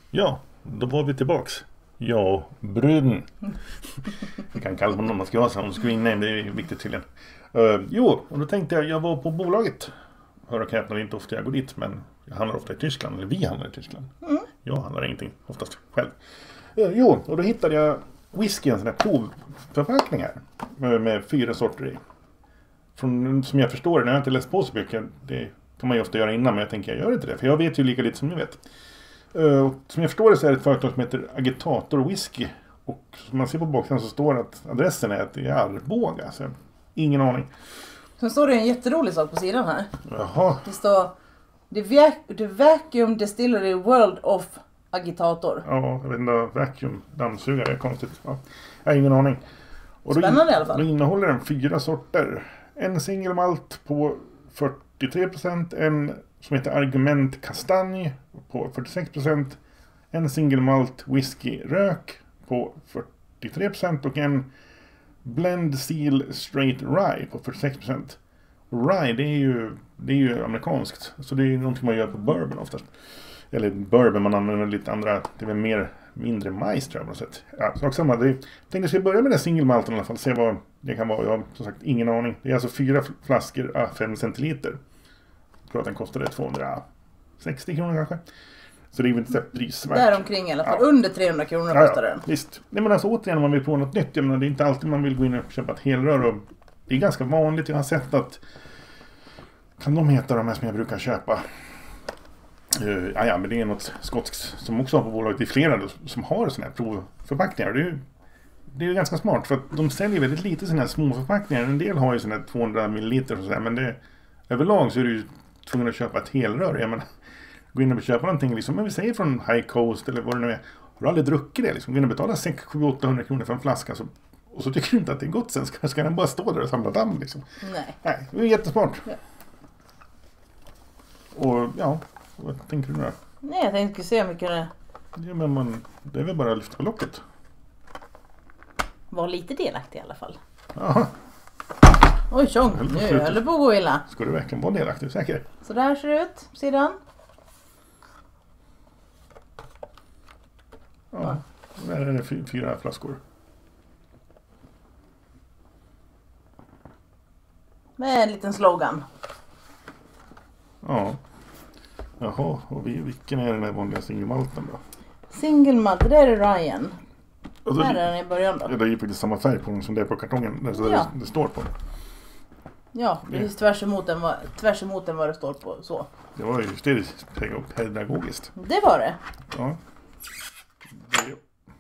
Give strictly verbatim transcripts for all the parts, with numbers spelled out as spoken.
Ja, då var vi tillbaks. Ja, bruden. Vi kan kalla honom om man ska ha så. Hon ska in, det är viktigt tydligen. Uh, jo, och då tänkte jag, jag var på bolaget. Hör och häpna, inte ofta jag går dit, men jag handlar ofta i Tyskland. Eller vi handlar i Tyskland. Mm. Jag handlar ingenting, oftast själv. Uh, jo, och då hittade jag whisky, en sån här provförpackning här. Med, med fyra sorter i. Från, som jag förstår det, när jag inte läst på så mycket. Det kan man ju ofta göra innan, men jag tänker jag gör inte det. För jag vet ju lika lite som ni vet. Uh, som jag förstår det så är det ett företag som heter Agitator Whisky. Och som man ser på baksidan så står det att adressen är att det är Arboga. Så ingen aning. Sen står det en jätterolig sak på sidan här. Jaha. Det står The, vac- the Vacuum Distillery World of Agitator. Ja, jag vet inte, vacuum, dammsugare är konstigt. Ja. Jag har ingen aning. Och Spännande då, i alla fall. Då innehåller den fyra sorter. En singelmalt på fyrtiotre procent. En som heter Argument Kastanj på fyrtiosex procent. En singelmalt whisky rök på fyrtiotre procent. Och en Blend Seal Straight Rye på fyrtiosex procent. Rye, det är ju, det är ju amerikanskt. Så det är ju någonting man gör på bourbon oftast. Eller bourbon, man använder lite andra. Det är väl mer, mindre majs tror jag på något sätt. Ja, sak samma. Det, jag tänkte att jag börja med den singelmalten i alla fall. Se vad det kan vara. Jag har som sagt ingen aning. Det är alltså fyra flaskor à fem centiliter. Jag tror att den kostade tvåhundrasextio kronor kanske. Så det är väl inte så prisvärt. Där omkring i alla fall. Ja. Under trehundra kronor Ja, kostar ja, den. visst. Nej, men alltså återigen om man vill prova något nytt. Jag menar, det är inte alltid man vill gå in och köpa ett helrör. Och det är ganska vanligt. Jag har sett att kan de heta de här som jag brukar köpa? Uh, ja, ja, men det är något skotskt som också har på bolaget. Det är flera som har sådana här provförpackningar. Det är ju, det är ju ganska smart för att de säljer väldigt lite sådana här små förpackningar. En del har ju sådana här tvåhundra milliliter och sådär. Men det, överlag så är du ju tvungen att köpa ett helrör. Jag menar, gå in och köpa någonting liksom, men vi säger från High Coast eller vad det nu är. Har du aldrig druckit det liksom? Gå in och betala sex sju åttahundra kronor för en flaska så, och så tycker du inte att det är gott sen. Ska, ska den bara stå där och samla damm liksom? Nej. Nej, det är jättesmart. Ja. Och ja, vad tänker du nu? Nej, jag tänkte se hur mycket det Ja, men man, det är väl bara att lyfta på locket. var lite delaktig i alla fall. Jaha. Oj, tjong. Höll på Nu slutet. höll det på att gå illa. Ska du verkligen vara delaktig, säker? Så där ser det ut, sidan. Ja, där är det fy- fyra flaskor. Med en liten slogan. Ja. Jaha, och vi, vilken är den där vanliga singelmalten då? Single malt, det där är Ryan. Alltså, Här är den i början då. ja, det är ju faktiskt samma färg på den som det är på kartongen. Där, så Ja. det, det står på. Ja, precis tvärs emot den, vad- tvärs emot den vad det står på. Så. Det var ju hysteriskt pedagogiskt. Det var det. Ja. Det,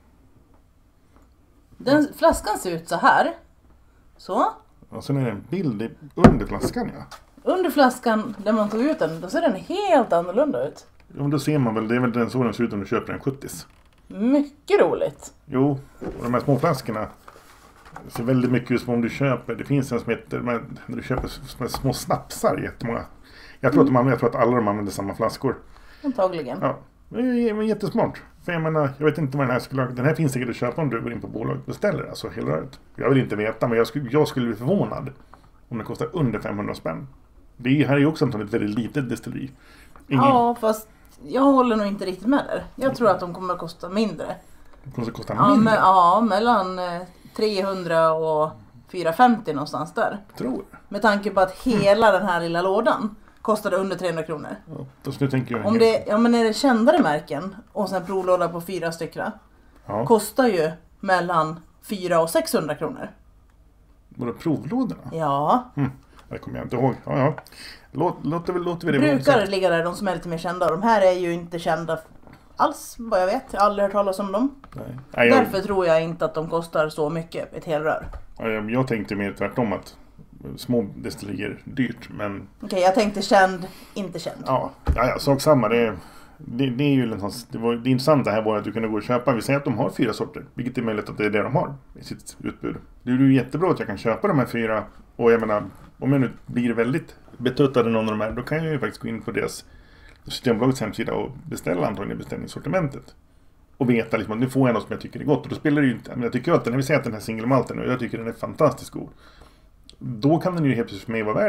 Den flaskan ser ut så här. Så. och sen är det en bild i- under flaskan, ja. Under flaskan, där man tog ut den, då ser den helt annorlunda ut. Ja, men då ser man väl, det är väl den så den ser ut om du köper en sjutton. Mycket roligt. Jo, och de här små flaskorna ser väldigt mycket ut som om du köper, det finns en som heter, när du köper små, små snapsar, jättemånga. Jag tror, mm. att de, jag tror att alla de använder samma flaskor. Antagligen. Ja, det är jättesmart. För jag menar, jag vet inte vad den här skulle, den här finns säkert att köpa om du går in på bolaget och beställer, alltså hela röret. Jag vill inte veta, men jag skulle, jag skulle bli förvånad om det kostar under femhundra spänn. Det här är ju också ett väldigt litet destilleri. Ingen, Ja, fast jag håller nog inte riktigt med där. Jag tror att de kommer att kosta mindre. det kommer att kosta Ja, mindre, me- ja mellan eh, trehundra och fyrahundrafemtio någonstans där. tror jag. Med tanke på att hela den här lilla lådan kostade under trehundra kronor. Ja, då skulle jag tänka jag Om det, ja, men är det kändare märken och sen provlåda på fyra stycken ja. kostar ju mellan fyra och sexhundra kronor. Var det provlådorna? Ja, Mm. Det kommer jag inte ihåg. Ja, ja. Låt, låter, vi- låter vi det vara brukar osagt. ligga där de som är lite mer kända. De här är ju inte kända alls vad jag vet. Jag har aldrig hört talas om dem. Nej. Nej, jag, Därför tror jag inte att de kostar så mycket, ett helrör. jag, jag tänkte mer tvärtom att små destillerier är dyrt, men Okej, jag tänkte känd, inte känd. ja, ja, ja sak samma. Det, det, det är ju en sån, det, var, det intressanta här var att du kunde gå och köpa. Vi säger att de har fyra sorter, vilket är möjligt att det är det de har i sitt utbud. Det är ju jättebra att jag kan köpa de här fyra. Och jag menar, om jag nu blir väldigt betuttad i någon av de här, då kan jag ju faktiskt gå in på deras Systembolagets hemsida och beställa antagligen beställningssortimentet. Och veta liksom att nu får jag något som jag tycker är gott. Och då spelar det ju inte, men jag tycker att när vi säger att den här singelmalten, och jag tycker den är fantastiskt god. Då kan den ju helt plötsligt för mig vara värd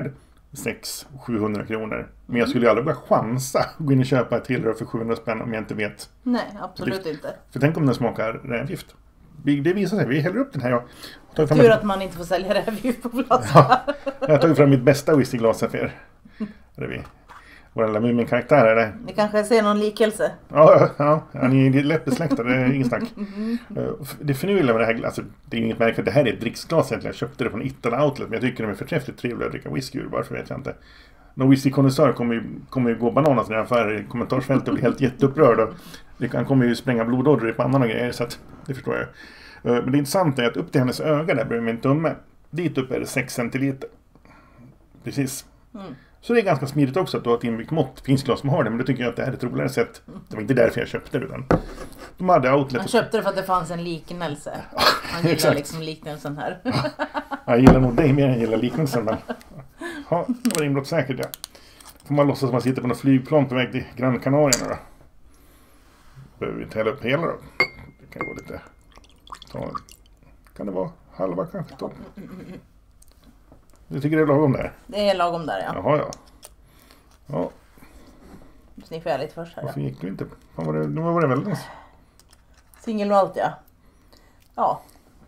sex till sjuhundra kronor. Men jag skulle ju aldrig bara chansa att gå in och köpa ett tillrör för sjuhundra spänn om jag inte vet. Nej, absolut inte. För tänk om den smakar rävgift. Det visar sig, vi häller upp den här. Jag tar fram Tur ett... att man inte får sälja rävgift på flaska. Ja, jag har tagit fram mitt bästa whiskyglas här för er. Det är vi. Vår lilla Mumin-karaktär är det. Ni kanske ser någon likelse. Ja, ja, ja, ni är lätt besläktade, det är ingen snack. Det förnyliga med det här, alltså, det är inget märkligt, det här är ett dricksglas egentligen. Jag köpte det från Ital Outlet, men jag tycker de är förträffligt trevliga att dricka whisky ur, varför vet jag inte. Någon whiskykonnässör kommer ju, kommer ju gå bananas när han affär i kommentarsfältet och bli helt jätteupprörd. Och han kommer ju spränga blodådror i pannan och grejer, så att, det förstår jag. Men det intressanta är att upp till hennes öga där bredvid min tumme, dit upp är det sex centiliter. Precis. Mm. Så det är ganska smidigt också att du har ett inbyggt mått. Det finns glas som har det, men det tycker jag att det här är ett roligare sätt. Det var inte därför jag köpte det, utan de hade outlet. Han köpte det för att det fanns en liknelse. Han gillar exakt. Liksom liknelsen här. Jag gillar nog dig mer än jag gillar liknelsen, men ja, det var inbrott säkert, ja. Får man låtsas att man sitter på något flygplan på väg till Gran Canaria då. Behöver vi inte hälla upp hela då. Det kan gå lite... Ta, kan det vara halva kanske då? Du tycker det är lagom där? Det är lagom där, ja. Jaha, ja. Ja. Sniffar jag lite först här. Varför gick du inte? Fan, var det, nu var det väldigt. Singelmalt, ja. Ja.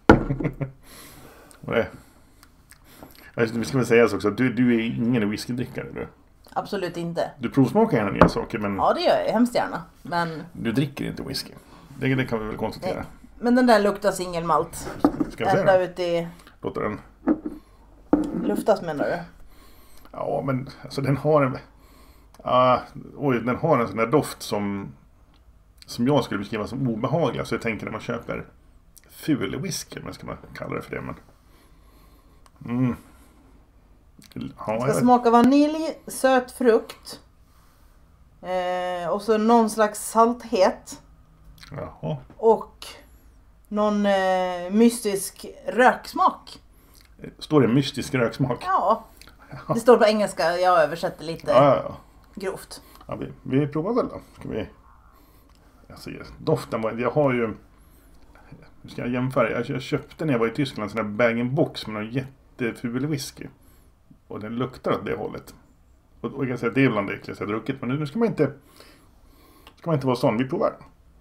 Vad är det? Vi ska väl säga så också att du, du är ingen whiskydrickare, du. Absolut inte. Du provsmakar gärna nya saker, men... Ja, det gör jag hemskt gärna. Men... Du dricker inte whisky. Det, det kan vi väl konstatera. Nej. Men den där luktar singelmalt. Ska vi se ända då? ut i... Låter den... Luftas, menar du? Ja, men alltså den har en... Uh, oj, den har en sån där doft som... Som jag skulle beskriva som obehaglig. Så jag tänker när man köper ful whisky, men ska man kalla det för det, men... Mm. Ja, det ska smaka vanilj, söt frukt. Eh, och så någon slags salthet. Jaha. Och någon eh, mystisk röksmak. Står det mystisk röksmak? Ja. Det står på engelska, jag översätter lite ja, ja, ja. grovt. Ja, vi, vi provar väl då. Ska vi... Alltså, doften var... Jag har ju... Nu ska jag jämföra. Jag, jag köpte när jag var i Tyskland en sån där bag-in-box med någon jätteful whisky. Och den luktar åt det hållet. Och, och jag kan säga att det är bland det äckligaste jag har druckit. Men nu, nu ska man inte... Ska man inte vara sån. Vi provar.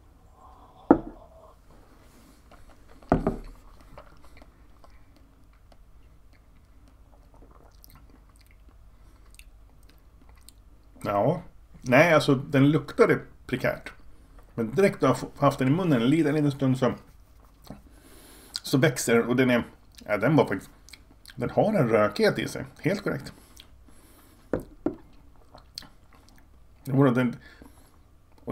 Ja. Nej, alltså den luktade prekärt. Men direkt när jag har haft den i munnen en liten, liten stund så, så växer den. Och den är... Ja, den var faktiskt... Den har en rökighet i sig. Helt korrekt. Det vore den... Och...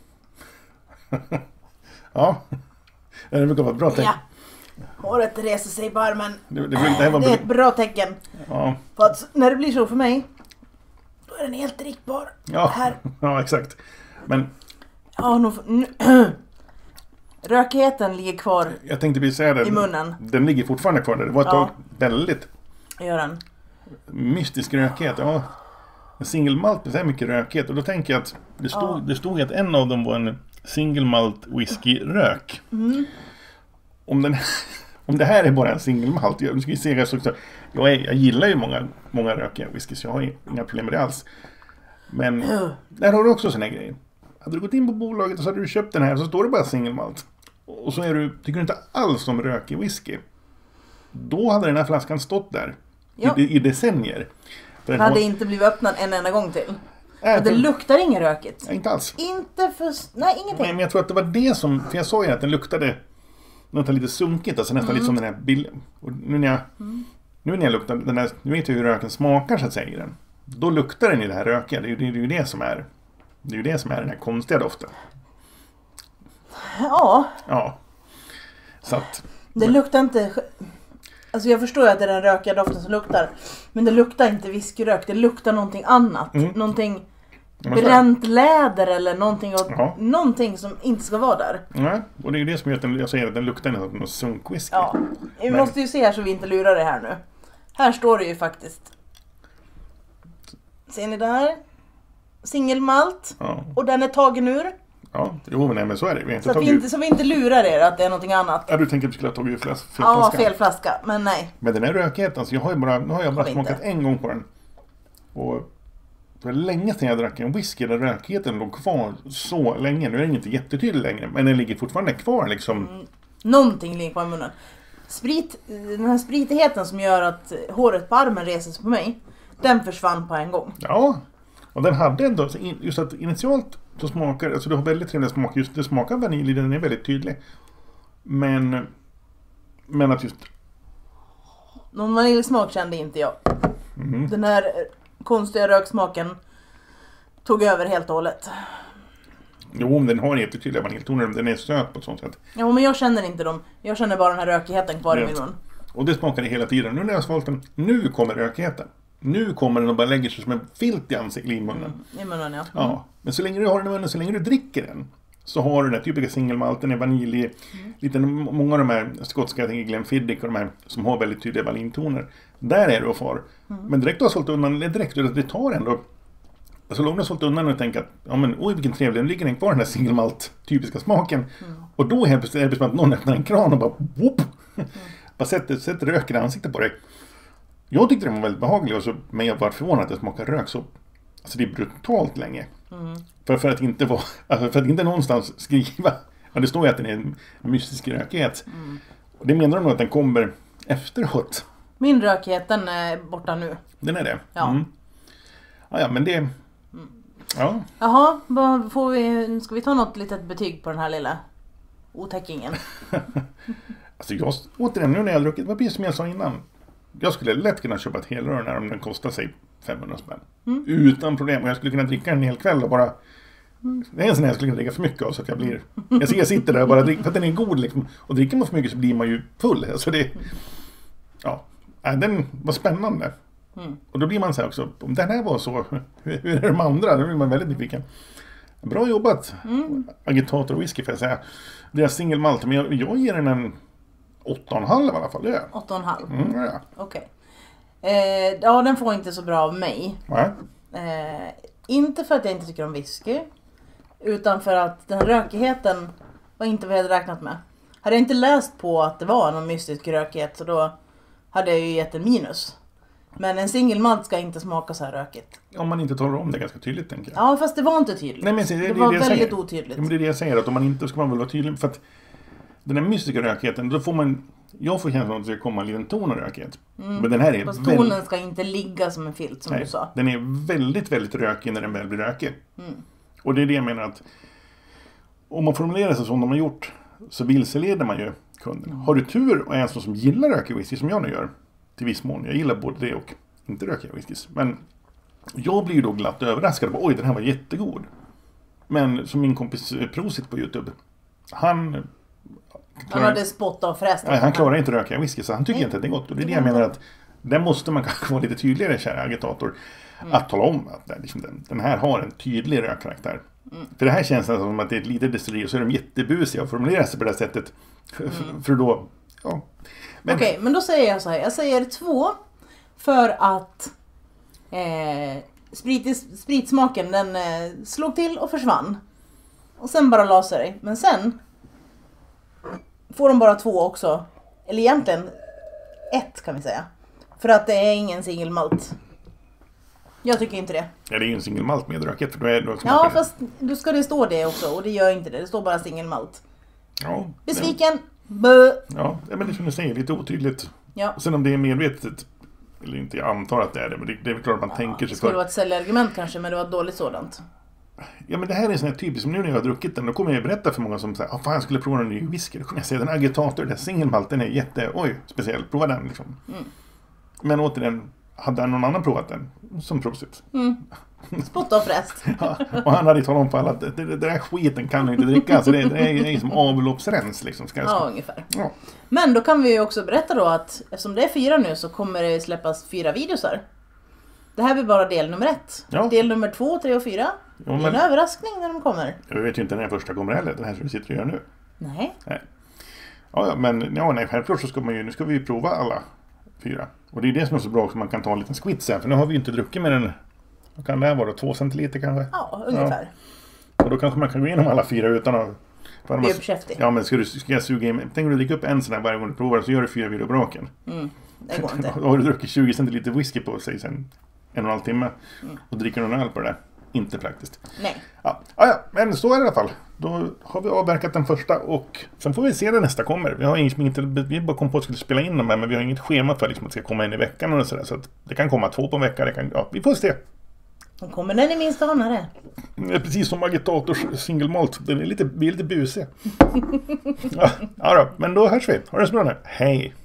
ja. Det brukar vara ett bra tecken. Ja. Håret reser sig på armen. Det, det, det, det, var... det är ett bra tecken. Ja. För att när det blir så för mig, då är den helt drickbar. Ja, här. Ja, exakt. Men... Ja, nu... nu rökigheten ligger kvar jag tänkte precis säga det. I munnen. Den ligger fortfarande kvar där. Det var ett ja. tag väldigt... Gör den. Mystisk rökighet, ja. En singelmalt med så här mycket rökighet. Och då tänker jag att det stod, ja. det stod att en av dem var en singelmalt whisky-rök. Mm. Om, den, om det här är bara en singelmalt. Jag, nu ska vi se här också. Jag, är, jag gillar ju många, många rökiga whisky, så jag har inga problem med det alls. Men uh. där har du också såna grejer. Hade du gått in på bolaget och så hade du köpt den här, så står det bara singelmalt. Och så är du, tycker du inte alls om rökig whisky. Då hade den här flaskan stått där. Ja. I, I decennier. Den hade har... inte blivit öppnad en enda gång till. Äh, för... Det luktar inget rökigt. Nej, inte alls. Inte för... Nej, ingenting. Nej, men jag tror att det var det som... För jag sa ju att den luktade något lite sunkigt. Alltså nästan mm. lite som den här bilden. Och nu när jag... Mm. Nu när jag luktar... Den här, nu vet jag hur röken smakar, så att säga, i den. Då luktar den i det här rökiga. Det är ju det, det, är det som är... Det är ju det som är den här konstiga doften. Ja. Ja. Så att... Det luktar inte... Alltså jag förstår ju att det är den rökiga doften som luktar. Men det luktar inte whiskyrök. Det luktar någonting annat. Mm. Någonting bränt läder eller någonting, och, någonting som inte ska vara där. Nej, och det är ju det som gör att den, jag säger att den luktar nästan någon sunkwhisky. Ja, vi men... måste ju se här så vi inte lurar det här nu. Här står det ju faktiskt. Ser ni där? Singelmalt. Ja. Och den är tagen ur. Ja, jo, men, nej, men så är det. Vi inte så, att vi inte, så vi inte lurar er att det är någonting annat. Ja, du tänker att du skulle ha tagit fel flaska. Ja, fel flaska, men nej. Men den är rökighet, alltså jag har ju bara, nu har jag bara smakat inte. en gång på den. Och det var länge sedan jag drack en whisky där rökigheten låg kvar så länge. Nu är den inte jättetydlig längre, men den ligger fortfarande kvar liksom. Mm. Någonting ligger kvar i munnen. Sprit, den här spritigheten som gör att håret på armen reser sig på mig, den försvann på en gång. Ja, och den hade ändå, just att initialt så smakar, alltså det har väldigt trevlig smak, just det smakar vanilj, den är väldigt tydlig. Men, men att just... Någon vaniljsmak kände inte jag. Mm. Den här konstiga röksmaken tog över helt och hållet. Jo, men den har jättetydliga vaniljtoner, den är söt på ett sånt sätt. Ja, men jag känner inte dem. Jag känner bara den här rökigheten kvar i min mun. Och det smakar hela tiden. Nu när jag har svalt den, nu kommer rökigheten. Nu kommer den och bara lägger sig som en filt i ansiktet i munnen. Mm, i munnen, ja. Mm. Ja. Men så länge du har den i munnen, så länge du dricker den, så har du den här typiska singelmalten, är vanilj, mm. lite, många av de här skotska, jag tänker Glenfiddich och de här som har väldigt tydliga vaniljtoner. Där är du och far. Mm. Men direkt du har sålt undan, direkt det tar ändå. Så långt du har sålt undan och tänker att, ja men oj vilken trevlig, nu ligger den kvar den här singelmalt typiska smaken. Mm. Och då helt plötsligt är det som att någon öppnar en kran och bara whoop, mm. bara sätter, sätter röken i ansiktet på dig. Jag tyckte den var väldigt behaglig, och så, men jag var förvånad att det smakar rök så, alltså det är brutalt länge. Mm. För, för, att inte vara, alltså för att inte någonstans skriva, ja, det står ju att den är en mystisk rökighet. Mm. Och det menar de nog att den kommer efteråt. Min rökighet, den är borta nu. Den är det? Ja. Mm. Ja, ja, men det... Ja. Jaha, vad får vi, ska vi ta något litet betyg på den här lilla otäckingen? Alltså jag, återigen, nu när jag har druckit, vad precis som jag sa innan. Jag skulle lätt kunna köpa ett helrör när den kostar sig femhundra spänn. Mm. Utan problem. Och jag skulle kunna dricka en hel kväll och bara... Mm. Det är en sån här jag skulle kunna dricka för mycket av så att jag blir... Jag, ser, jag sitter där och bara dricker, för att den är god liksom. Och dricker man för mycket så blir man ju full. Alltså det... Ja, den var spännande. Mm. Och då blir man så här också, om den här var så, hur, hur är de andra? Då blir man väldigt nyfiken. Bra jobbat, mm. Agitator whisky får jag säga. Deras singelmalt, men jag, jag ger den en åtta och en halv i alla fall. åtta och en halv? Mm, ja. Okej. Okay. Eh, ja, den får inte så bra av mig. Nej. Eh, inte för att jag inte tycker om whisky, utan för att den rökigheten var inte vad jag hade räknat med. Hade jag inte läst på att det var någon mystisk rökighet, så då hade jag ju gett en minus. Men en singelmalt ska inte smaka så här rökigt. Om man inte talar om det ganska tydligt, tänker jag. Ja, fast det var inte tydligt. Nej, men det, det, det var det väldigt säger. otydligt. Ja, men det är det jag säger, att om man inte ska man väl vara tydlig. För att den här mystiska rökigheten, då får man... Jag får känslan att det ska komma en liten ton av rökighet. Mm. Men den här är... Fast tonen väldigt, ska inte ligga som en filt, som nej, du sa. Den är väldigt, väldigt rökig när den väl blir rökig. Mm. Och det är det jag menar att... Om man formulerar sig som de har gjort, så vilseleder man ju kunden. Mm. Har du tur och är en sån som gillar rökig whisky, som jag nu gör, till viss mån. Jag gillar både det och inte rökiga whiskys. Men jag blir ju då glatt överraskad. Oj, den här var jättegod. Men som min kompis Prosit på YouTube. Han... Han hade spott av förresten. Nej, han klarar inte rökiga whisky, så han tycker nej. inte att det är gott. Och det är det jag menar att där måste man kanske vara lite tydligare, kära agitator. Mm. Att tala om att liksom, den, den här har en tydlig rökkaraktär. Mm. För det här känns som att det är ett litet destilleri och så är de jättebusiga och formulerar sig på det här sättet. Mm. För då... Ja. Men... Okej, men då säger jag så här. Jag säger två. För att eh, sprit, spritsmaken den eh, slog till och försvann. Och sen bara la sig. Men sen får de bara två också. Eller egentligen ett kan vi säga. För att det är ingen singelmalt. Jag tycker inte det. Ja, det är ju en singelmalt med rökigt. För då är det ja, fast då ska det stå det också. Och det gör inte det. Det står bara singelmalt. Ja, besviken. Bö. Ja, men det som du säger, lite otydligt. Ja. Sen om det är medvetet, eller inte, jag antar att det är det, men det, det är väl klart att man ja, tänker sig för. Det skulle vara ett säljargument kanske, men det var ett dåligt sådant. Ja, men det här är en sån här typisk, som nu när jag har druckit den, då kommer jag berätta för många som säger, ah, fan jag skulle prova en ny whisky. Då kommer jag säga, den agitator, den singelmalten är jätte, oj, speciell, prova den liksom. Mm. Men återigen, hade någon annan provat den, som Prosit. Mm. Spott och fräst. Ja, och han hade talat om på alla att det, det, det där skiten kan du inte dricka. Alltså det, det, är, det är som avloppsrens liksom. Ska jag ja, ungefär. Ja. Men då kan vi ju också berätta då att eftersom det är fyra nu så kommer det släppas fyra videosar. Det här blir bara del nummer ett. Ja. Del nummer två, tre och fyra. Ja, men... en överraskning när de kommer. Jag vet ju inte när den första kommer heller. Den här som vi sitter och gör nu. Nej. Nej. Ja, ja men ja, nej, självklart så ska man ju, nu ska vi ju prova alla fyra. Och det är det som är så bra att man kan ta en liten skvitt sen. För nu har vi ju inte druckit med den. Vad kan det här vara? Två centiliter kanske? Ja, ungefär. Ja. Och då kanske man kan gå igenom alla fyra utan att... Det är uppkäftigt. Ja, men ska du ska jag suga in... Tänk om du dricker upp en sån här varje gång du provar så gör du fyra videobraken. Mm, det går inte. Då har du druckit tjugo centiliter whisky på sig sen. en och en halv timme och dricker någon öl på det där. Inte praktiskt. Nej. Ja, ja, ja, men så är det i alla fall. Då har vi avverkat den första och sen får vi se när nästa kommer. Vi har inget, inte, vi bara kom på att vi skulle spela in dem här, men vi har inget schema för liksom, att det ska komma in i veckan och sådär. Så att det kan komma två på en vecka. Det kan, ja, vi får se. De kommer när ni minst anar det. Det är precis som Agitators single malt. Det är lite, vi är lite busiga. ja, ja då, men då hörs vi. Ha det så bra nu. Hej!